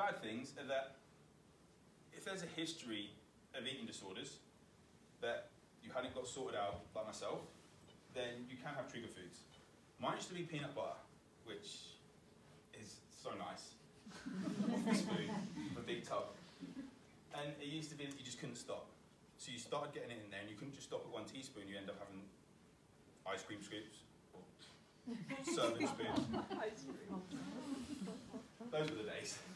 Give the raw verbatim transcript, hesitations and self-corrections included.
bad things are that if there's a history of eating disorders that you hadn't got sorted out by myself, then you can have trigger foods. Mine used to be peanut butter, which is so nice. Off the spoon, a big tub. And it used to be that you just couldn't stop. So you started getting it in there and you couldn't just stop at one teaspoon, you end up having ice cream scoops, or serving spoons. Those were the days.